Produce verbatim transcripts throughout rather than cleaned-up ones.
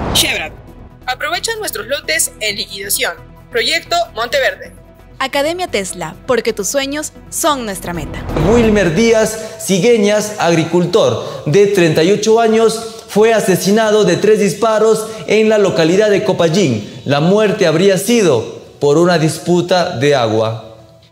Chevron. Aprovecha nuestros lotes en liquidación. Proyecto Monteverde. Academia Tesla, porque tus sueños son nuestra meta. Wilmer Díaz Cigueñas, agricultor de treinta y ocho años, fue asesinado de tres disparos en la localidad de Copayín. La muerte habría sido por una disputa de agua.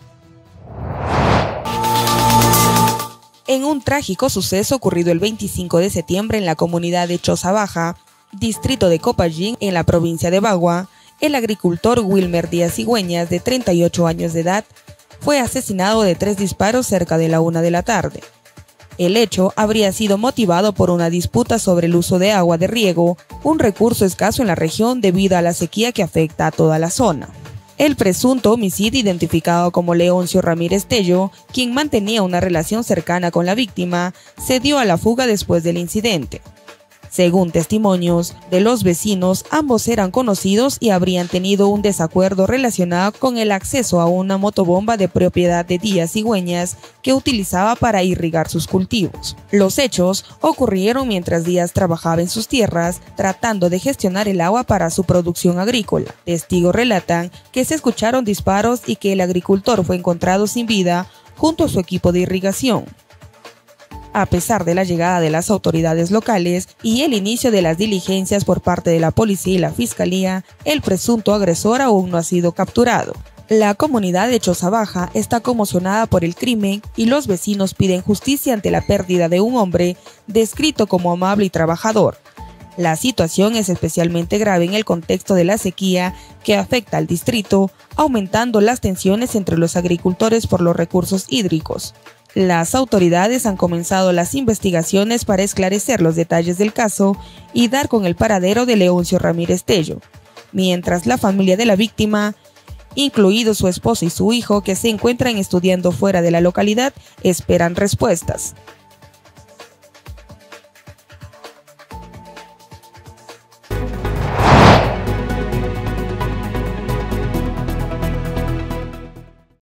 En un trágico suceso ocurrido el veinticinco de septiembre en la comunidad de Choza Baja, distrito de Copayín, en la provincia de Bagua, el agricultor Wilmer Díaz Cigueñas, de treinta y ocho años de edad, fue asesinado de tres disparos cerca de la una de la tarde. El hecho habría sido motivado por una disputa sobre el uso de agua de riego, un recurso escaso en la región debido a la sequía que afecta a toda la zona. El presunto homicida, identificado como Leoncio Ramírez Tello, quien mantenía una relación cercana con la víctima, se dio a la fuga después del incidente. Según testimonios de los vecinos, ambos eran conocidos y habrían tenido un desacuerdo relacionado con el acceso a una motobomba de propiedad de Díaz Cigueñas que utilizaba para irrigar sus cultivos. Los hechos ocurrieron mientras Díaz trabajaba en sus tierras tratando de gestionar el agua para su producción agrícola. Testigos relatan que se escucharon disparos y que el agricultor fue encontrado sin vida junto a su equipo de irrigación. A pesar de la llegada de las autoridades locales y el inicio de las diligencias por parte de la policía y la fiscalía, el presunto agresor aún no ha sido capturado. La comunidad de Choza Baja está conmocionada por el crimen y los vecinos piden justicia ante la pérdida de un hombre descrito como amable y trabajador. La situación es especialmente grave en el contexto de la sequía que afecta al distrito, aumentando las tensiones entre los agricultores por los recursos hídricos. Las autoridades han comenzado las investigaciones para esclarecer los detalles del caso y dar con el paradero de Leoncio Ramírez Tello, mientras la familia de la víctima, incluido su esposa y su hijo que se encuentran estudiando fuera de la localidad, esperan respuestas.